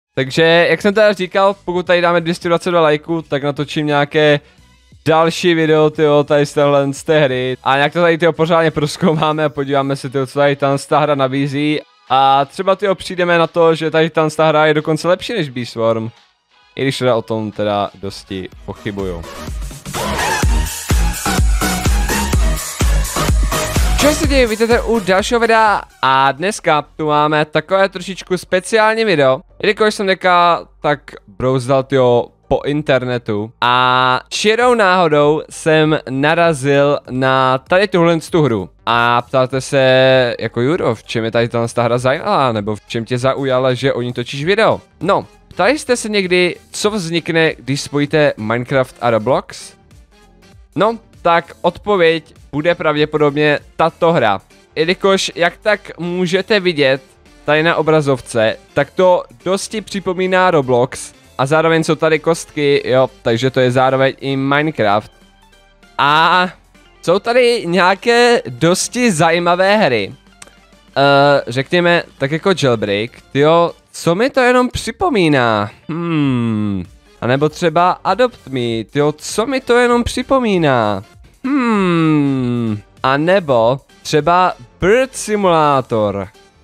Takže, jak jsem teda říkal, pokud tady dáme 222 lajků, tak natočím nějaké další video, tyjo, tady z té hry. A nějak to tady, tyjo, pořádně prozkoumáme a podíváme se, tyjo, co tady ta hra nabízí. A třeba, tyjo, přijdeme na to, že tady ta hra je dokonce lepší než Bee Swarm. I když teda o tom teda dosti pochybuju. Čau se děje, vítejte u dalšího videa a dneska tu máme takové trošičku speciální video. Jelikož jsem dneska tak brouzdal, tyjo, po internetu a čirou náhodou jsem narazil na tady tuhle hru. A ptáte se, jako Juro, v čem je tady ta hra zajímavá, nebo v čem tě zaujala, že o ní točíš video? No, ptali jste se někdy, co vznikne, když spojíte Minecraft a Roblox? No, tak odpověď bude pravděpodobně tato hra. Jelikož, jak tak můžete vidět tady na obrazovce, tak to dosti připomíná Roblox a zároveň jsou tady kostky, jo, takže to je zároveň i Minecraft. A jsou tady nějaké dosti zajímavé hry. Řekněme, tak jako Jailbreak, tyjo, co mi to jenom připomíná? A nebo třeba Adopt Me, tyjo, co mi to jenom připomíná? A nebo třeba Bird Simulator.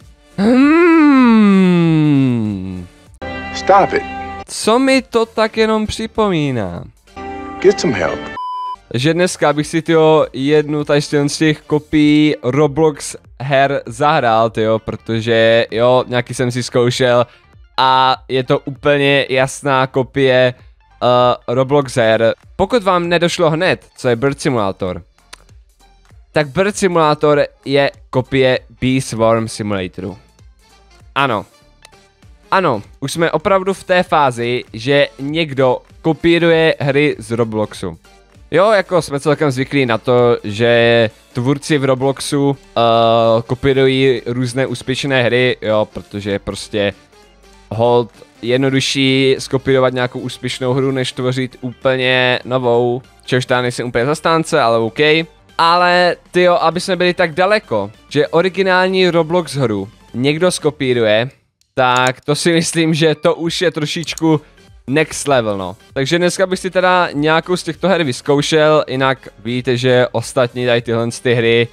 Stop it. Co mi to tak jenom připomíná? Get some help. Že dneska bych si, tyjo, jednu tady z těch kopií Roblox her zahrál, tyjo, protože jo, nějaký jsem si zkoušel a je to úplně jasná kopie Roblox her. Pokud vám nedošlo hned, co je Bird Simulator, tak Bird Simulator je kopie Bee Swarm Simulatoru. Ano. Ano, už jsme opravdu v té fázi, že někdo kopíruje hry z Robloxu. Jo, jako jsme celkem zvyklí na to, že tvůrci v Robloxu kopírují různé úspěšné hry, jo, protože prostě hold jednodušší skopírovat nějakou úspěšnou hru, než tvořit úplně novou, čehož já nejsem úplně zastánce, ale OK. Ale tyjo, aby jsme byli tak daleko, že originální Roblox hru někdo skopíruje, tak to si myslím, že to už je trošičku next level, no. Takže dneska bych si teda nějakou z těchto her vyzkoušel, jinak víte, že ostatní tady tyhle hry,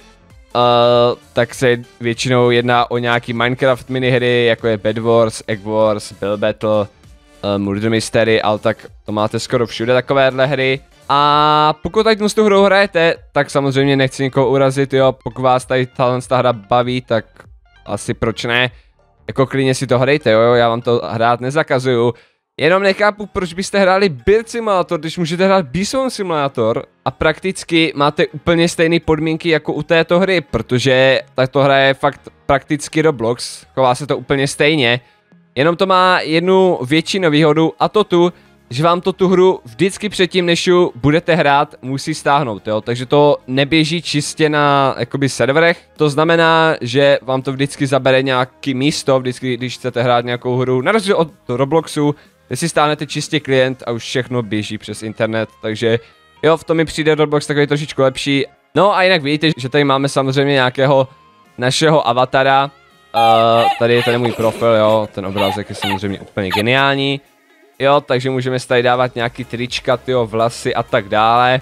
tak se většinou jedná o nějaký Minecraft minihry, jako je Bed Wars, Egg Wars, Build Battle, Murder Mystery, ale tak to máte skoro všude takovéhle hry. A pokud tady tu hru hrajete, tak samozřejmě nechci nikoho urazit, jo, pokud vás tady ta hra baví, tak asi proč ne, jako klidně si to hrajte, jo, já vám to hrát nezakazuju. Jenom nechápu, proč byste hráli Bird Simulator, když můžete hrát Bee Swarm Simulator a prakticky máte úplně stejné podmínky jako u této hry, protože tato hra je fakt prakticky Roblox, chová se to úplně stejně, jenom to má jednu větší nevýhodu a to tu, že vám to tu hru vždycky předtím, než ji budete hrát, musí stáhnout, jo, takže to neběží čistě na, jakoby, serverech, to znamená, že vám to vždycky zabere nějaký místo, vždycky, když chcete hrát nějakou hru, na rozdíl od Robloxu, kde si stáhnete čistě klient a už všechno běží přes internet, takže jo, v tom mi přijde Roblox takový trošičku lepší. No a jinak vidíte, že tady máme samozřejmě nějakého našeho avatara, tady je tady můj profil, jo, ten obrázek je samozřejmě úplně geniální. Jo, takže můžeme si tady dávat nějaký trička, tyjo, vlasy a tak dále.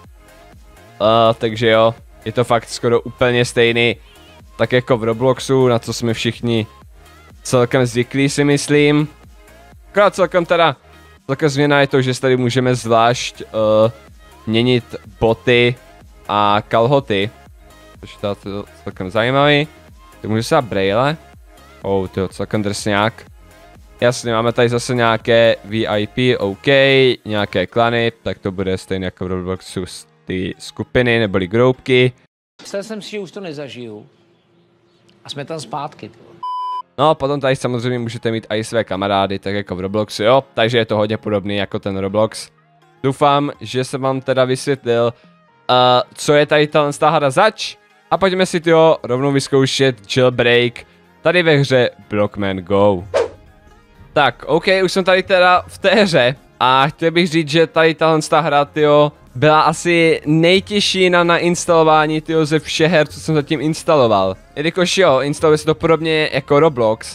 Takže jo, je to fakt skoro úplně stejný, tak jako v Robloxu, na co jsme všichni celkem zvyklí, si myslím. Akorát celkem změna je to, že tady můžeme zvlášť měnit boty a kalhoty. Což je to celkem zajímavý. Tak můžu se dát braille. To je celkem drsňák. Jasně, máme tady zase nějaké VIP, OK, nějaké klany, tak to bude stejně jako v Robloxu ty skupiny neboli groupky. Myslel jsem si, že už to nezažiju. A jsme tam zpátky. No a potom tady samozřejmě můžete mít i své kamarády, tak jako v Robloxu, jo, takže je to hodně podobný jako ten Roblox. Doufám, že jsem vám teda vysvětlil, co je tady ta hra zač. A pojďme si to rovnou vyzkoušet Jailbreak tady ve hře Blockman Go. Tak, OK, už jsem tady teda v té hře a chtěl bych říct, že tady ta hra, tyjo, byla asi nejtěžší na nainstalování, tyjo, ze všech her, co jsem zatím instaloval. Jelikož jo, instaluje se to podobně jako Roblox,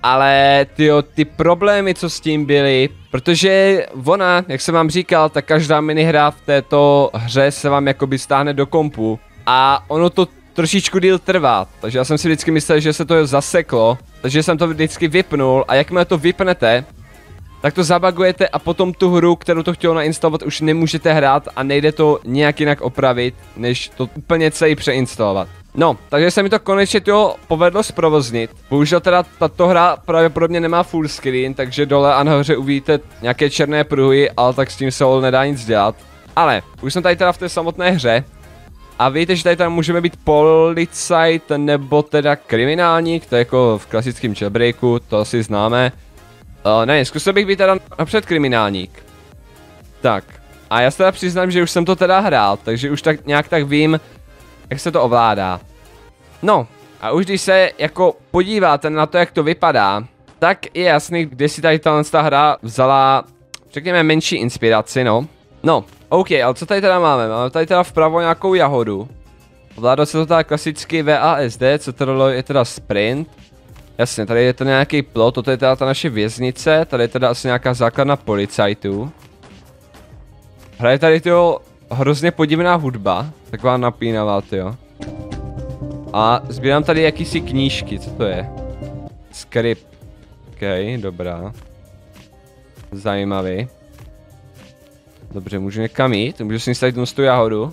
Ale ty problémy, co s tím byly, protože ona, jak jsem vám říkal, tak každá minihra v této hře se vám jakoby stáhne do kompu a ono to trošičku díl trvá, takže já jsem si vždycky myslel, že se to zaseklo, takže jsem to vždycky vypnul a jakmile to vypnete, tak to zabagujete a potom tu hru, kterou to chtělo nainstalovat, už nemůžete hrát a nejde to nějak jinak opravit, než to úplně celý přeinstalovat. No, takže se mi to konečně povedlo zprovoznit. Bohužel teda tato hra pravděpodobně nemá full screen, takže dole a nahoře uvidíte nějaké černé pruhy, ale tak s tím se nedá nic dělat. Ale už jsem tady teda v té samotné hře. A víte, že tady tam můžeme být policajt nebo teda kriminálník, to je jako v klasickém jailbreaku, to asi známe. Ne, zkusil bych být teda napřed kriminálník. Tak, a já se teda přiznám, že už jsem to teda hrál, takže už tak nějak tak vím, jak se to ovládá. No, a už když se jako podíváte na to, jak to vypadá, tak je jasný, kde si tady ta hra vzala, řekněme, menší inspiraci, no. No, OK, ale co tady teda máme? Máme tady teda vpravo nějakou jahodu. Ovládá se to teda klasicky VASD, co to je teda sprint. Jasně, tady je to nějaký plot, toto je teda ta naše věznice, tady je teda asi nějaká základna policajtů. Hraje tady tyjo hrozně podivná hudba, taková napínavá tyjo. A sbírám tady jakýsi knížky, co to je? Skript. OK, dobrá. Zajímavý. Dobře, můžu někam jít, můžu si tady tu jahodu.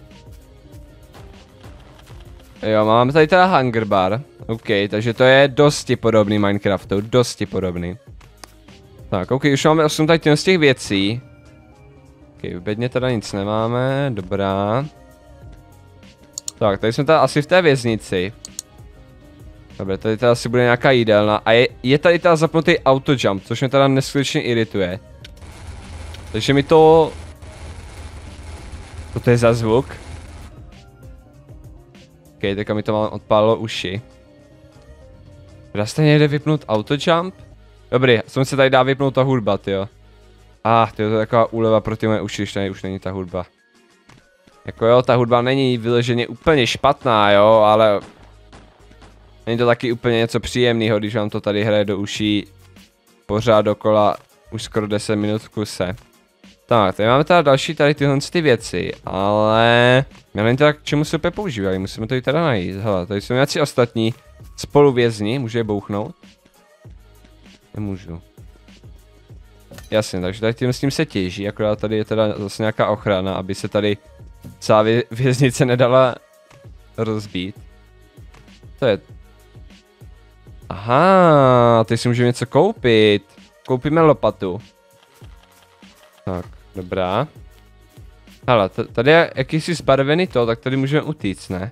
Jo, máme tady teda hunger bar. OK, takže to je dosti podobný Minecraftu, dosti podobný. Tak, OK, už máme 8 tady z těch věcí. OK, v bedně teda nic nemáme, dobrá. Tak, tady jsme teda asi v té věznici. Dobře, tady teda asi bude nějaká jídelna a je tady teda zapnutý autojump, což mě teda neskutečně irituje. Takže mi to... Co to je za zvuk? OK, teďka mi to mám odpálilo uši. Dá se někde vypnout autojump? Dobrý, jsem se tady dá vypnout ta hudba, tyjo. To je taková úleva pro ty moje uši, když tady už není ta hudba. Jako jo, ta hudba není vyloženě úplně špatná, jo, ale... Není to taky úplně něco příjemného, když vám to tady hraje do uší pořád dokola už skoro 10 minut v kuse. Tak, tady máme teda další tady tyhle ty věci, ale... Já nevím teda, k čemu se opět používají, musíme to i teda najít. Hele, tady jsou nějací ostatní spoluvězni, může je bouchnout? Nemůžu. Jasně, takže tady s tím se těží, akorát tady je teda zase nějaká ochrana, aby se tady celá věznice nedala rozbít. To je... Aha, teď si můžeme něco koupit. Koupíme lopatu. Tak, dobrá. Hele, tady je jakýsi zbarvený to, tak tady můžeme utíct, ne?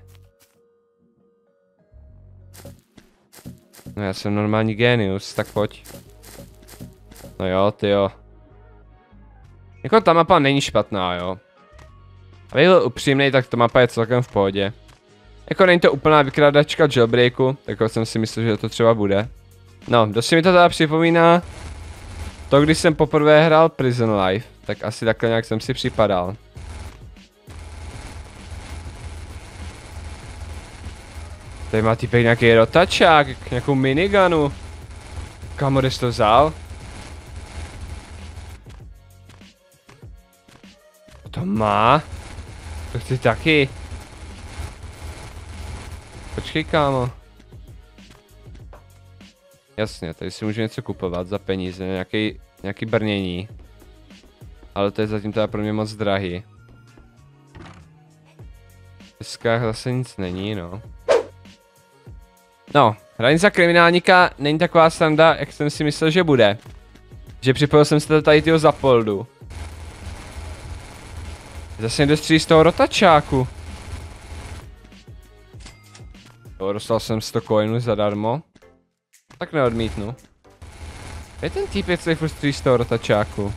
No já jsem normální genius, tak pojď. No jo, tyjo. Jako ta mapa není špatná, jo. Abych byl upřímnej, tak ta mapa je celkem v pohodě. Jako není to úplná vykrádačka jailbreaku, tak jsem si myslel, že to třeba bude. No, dost mi to teda připomíná to, když jsem poprvé hrál Prison Life, tak asi takhle nějak jsem si připadal. Tady má týpek nějaký rotačák, nějakou minigunu. Kamo, kde jsi to vzal? To má? To chci taky. Počkej, kámo. Jasně, tady si můžu něco kupovat za peníze, nějaký brnění. Ale to je zatím teda pro mě moc drahý. V deskách zase nic není, no. No, hraní za kriminálníka není taková sranda, jak jsem si myslel, že bude. Že připojil jsem se tady tyho Zapoldu. Zase někdo střílí z toho rotačáku. Jo, dostal jsem 100 coinů zadarmo. Tak neodmítnu. Je ten týpek, co je furt střílí z toho rotačáku.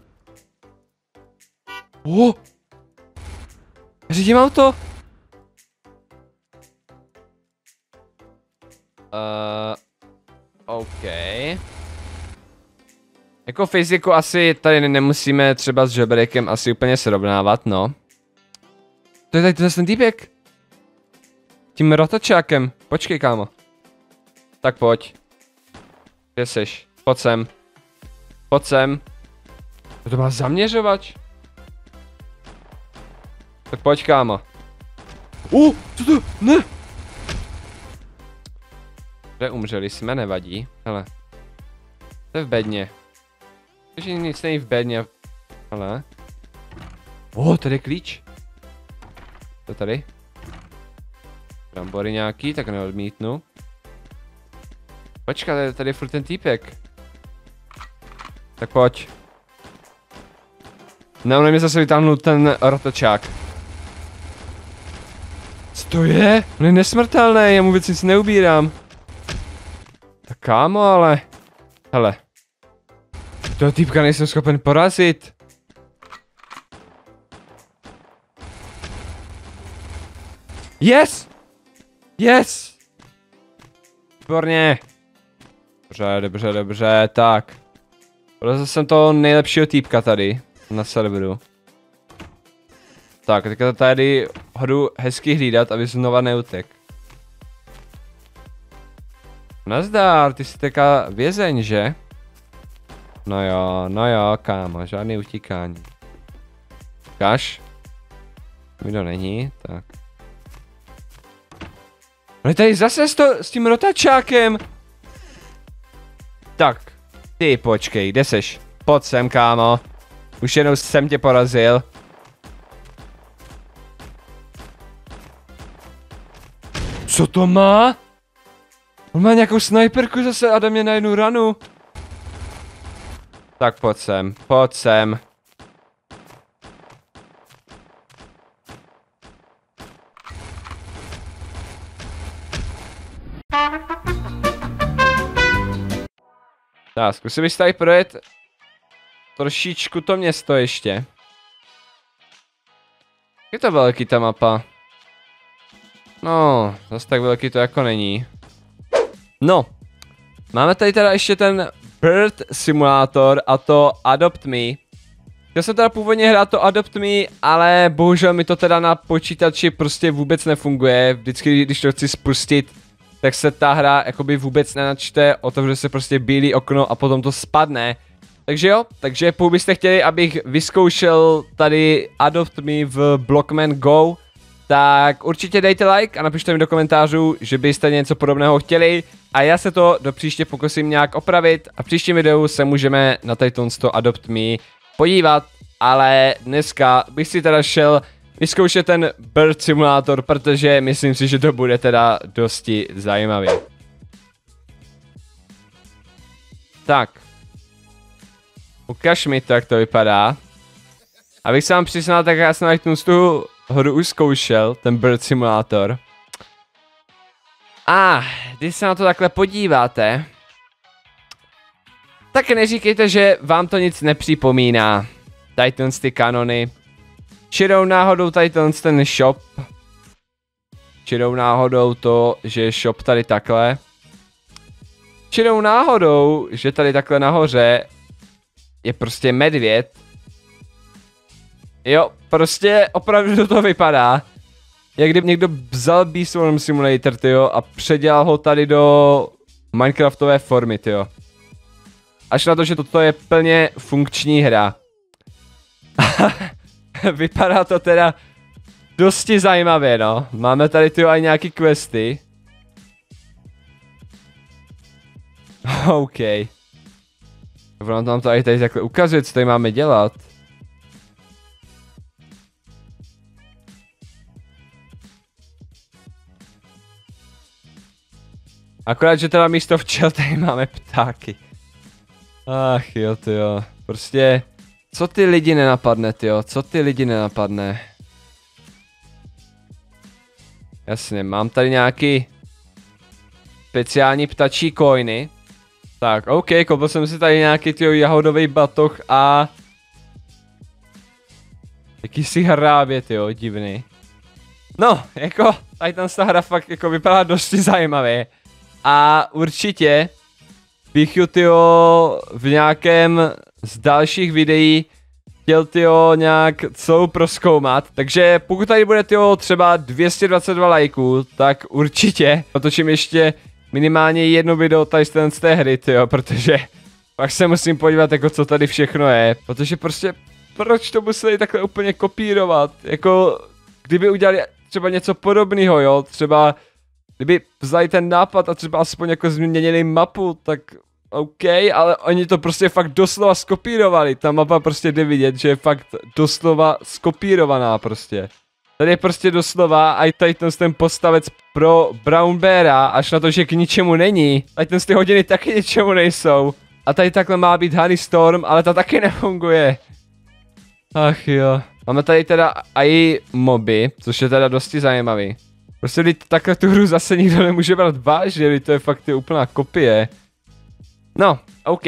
Řídím auto! OK. Jako fyziku asi tady nemusíme třeba s jailbreakem asi úplně srovnávat, no. To je tady ten týpek. Tím rotačákem. Počkej, kámo. Tak pojď. Kde seš? Pojď sem. Pojď sem. To má zaměřovač? Tak pojď, kámo. Co to? Ne! Kde umřeli jsme, nevadí. Hele. To je v bedně. Takže nic není v bedně. Hele. Tady je klíč. To tady. Brambory nějaký, tak neodmítnu. Počkat, tady je furt ten týpek. Tak pojď. Ne, on mě zase vytáhnul ten rotočák. Co to je? On je nesmrtelný, já mu vůbec nic neubírám. Tak kámo, ale... Hele. Toho týpka nejsem schopen porazit. Yes! Yes! Výborně. Dobře, tak. Porazil jsem toho nejlepšího týpka tady. Na serveru. Tak, teďka tady hodu hezky hlídat, aby znova neutek. Nazdar, ty jsi teďka vězeň, že? No jo, kámo, žádný utíkání. Kaš? Kdo není, tak. On je tady zase s tím rotačákem. Tak, ty počkej, kde seš? Pojď sem, kámo. Už jednou jsem tě porazil. Co to má? On má nějakou snajperku zase a dá mě na jednu ranu. Tak pojď sem, pojď sem. Tak, zkusím bych tady projet trošičku to město ještě. Je to velký ta mapa. No, zase tak velký to jako není. No, máme tady teda ještě ten Bird Simulator a to Adopt Me. Chtěl jsem teda původně hrát to Adopt Me, ale bohužel mi to teda na počítači prostě vůbec nefunguje. Vždycky, když to chci spustit, tak se ta hra jakoby vůbec nenačte, otevře se prostě bílý okno a potom to spadne. Takže jo, takže pokud byste chtěli, abych vyzkoušel tady Adopt Me v Blockman Go, tak určitě dejte like a napište mi do komentářů, že byste něco podobného chtěli a já se to do příště pokusím nějak opravit a v příštím videu se můžeme na to Adopt Me podívat, ale dneska bych si teda šel vyzkoušet ten Bird Simulator, protože myslím si, že to bude teda dosti zajímavý. Tak. Ukaž mi to, jak to vypadá. Abych se vám přiznal, tak já jsem tu hru už zkoušel, ten Bird Simulator. A když se na to takhle podíváte, tak neříkejte, že vám to nic nepřipomíná. Tady ty kanony. Čirou náhodou tady ten shop. Čirou náhodou to, že je shop tady takhle. Čirou náhodou, že tady takhle nahoře je prostě medvěd. Jo, prostě opravdu to vypadá. Jak kdyby někdo vzal Bee Swarm Simulator, tyjo, a předělal ho tady do Minecraftové formy, tyjo. Až na to, že toto je plně funkční hra. Vypadá to teda dosti zajímavě, no. Máme tady tyjo i nějaký questy. OK. Ono nám to tady takhle ukazuje, co tady máme dělat. Akorát, že teda místo včel tady máme ptáky. Ach jo, tyjo. Prostě, co ty lidi nenapadne, tyjo? Co ty lidi nenapadne? Jasně, mám tady nějaký speciální ptačí coiny. Tak, OK, koupil jsem si tady nějaký tyjo jahodový batoh a... jakýsi hrábě, tyjo, divný. No, jako, tady ta hra fakt jako vypadá dosti zajímavě. A určitě bych ju, tyjo, v nějakém z dalších videí chtěl, tyjo, nějak celou prozkoumat. Takže pokud tady bude, tyjo, třeba 222 lajků, tak určitě natočím ještě minimálně jedno video tady z té hry, tyjo, protože pak se musím podívat, jako co tady všechno je, protože prostě proč to museli takhle úplně kopírovat, jako kdyby udělali třeba něco podobného, jo, třeba kdyby vzali ten nápad a třeba aspoň jako změnili mapu, tak OK, ale oni to prostě fakt doslova skopírovali, ta mapa prostě jde vidět, že je fakt doslova skopírovaná prostě. Tady je prostě doslova, a tady ten postavec pro Brown Beara, až na to, že k ničemu není. Tady ty hodiny taky ničemu nejsou. A tady takhle má být Honey Storm, ale ta taky nefunguje. Ach jo. Máme tady teda i moby, což je teda dosti zajímavý. Prostě takhle tu hru zase nikdo nemůže brát vážně, to je fakt úplná kopie. No, OK.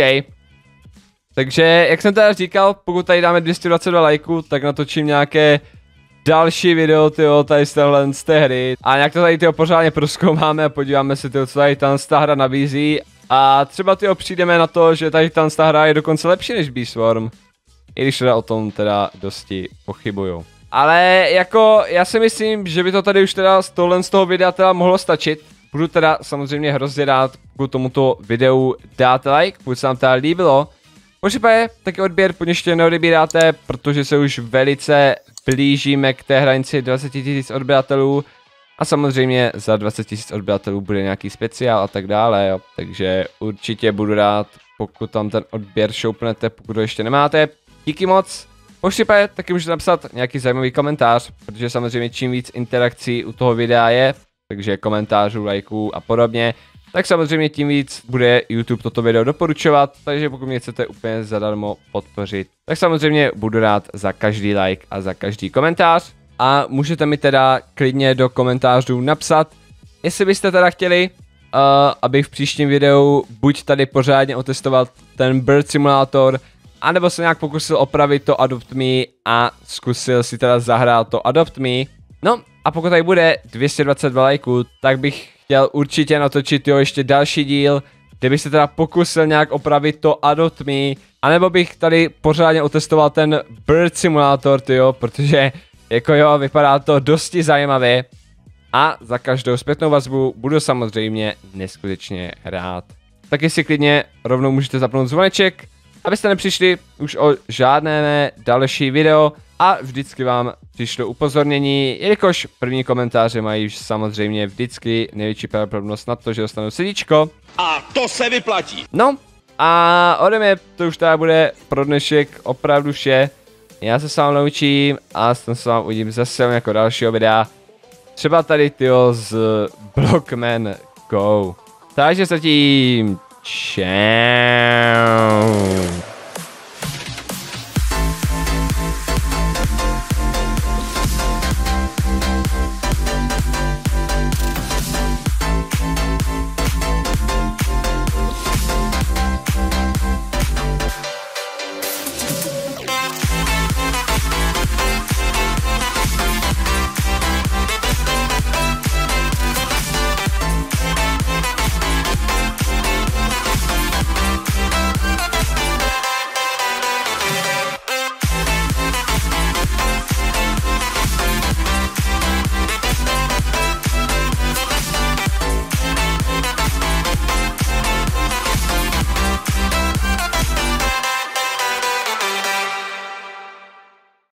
Takže, jak jsem teda říkal, pokud tady dáme 222 lajků, tak natočím nějaké další video, tyjo, tady z té hry. A nějak to tady, tyjo, pořádně prozkoumáme a podíváme se, tyjo, co tady ta hra nabízí. A třeba, tyjo, přijdeme na to, že tady ta hra je dokonce lepší než Beastworm. I když teda o tom teda dosti pochybuju. Ale jako, já si myslím, že by to tady už teda z toho videa teda mohlo stačit. Budu teda samozřejmě hrozně rád, pokud tomuto videu dáte like, pokud se vám teda líbilo. Případě taky odběr, pokud ještě neodebíráte, protože se už velice blížíme k té hranici 20 000 odběratelů. A samozřejmě za 20 000 odběratelů bude nějaký speciál a tak dále, jo. Takže určitě budu rád, pokud tam ten odběr šoupnete, pokud ho ještě nemáte. Díky moc. Případě taky můžete napsat nějaký zajímavý komentář, protože samozřejmě čím víc interakcí u toho videa je, takže komentářů, lajků a podobně, tak samozřejmě tím víc bude YouTube toto video doporučovat, takže pokud mě chcete úplně zadarmo podpořit, tak samozřejmě budu rád za každý like a za každý komentář. A můžete mi teda klidně do komentářů napsat, jestli byste teda chtěli, abych v příštím videu buď tady pořádně otestoval ten Bird Simulator, anebo se nějak pokusil opravit to Adopt Me a zkusil si teda zahrát to Adopt Me. No a pokud tady bude 222 lajků, tak bych chtěl určitě natočit ještě další díl, kde bych se teda pokusil nějak opravit to Adopt Me, anebo bych tady pořádně otestoval ten Bird Simulator, tyjo, protože jako jo, vypadá to dosti zajímavě a za každou zpětnou vazbu budu samozřejmě neskutečně rád. Taky si klidně rovnou můžete zapnout zvoneček, abyste nepřišli už o žádné další video a vždycky vám přišlo upozornění, jelikož první komentáře mají už samozřejmě vždycky největší pravděpodobnost na to, že dostanu srdíčko. A to se vyplatí! No a ode mě to už teda bude pro dnešek opravdu vše. Já se s vámi naučím a s vám uvidím zase jako dalšího videa. Třeba tady tyjo z Blockman Go. Takže zatím čau.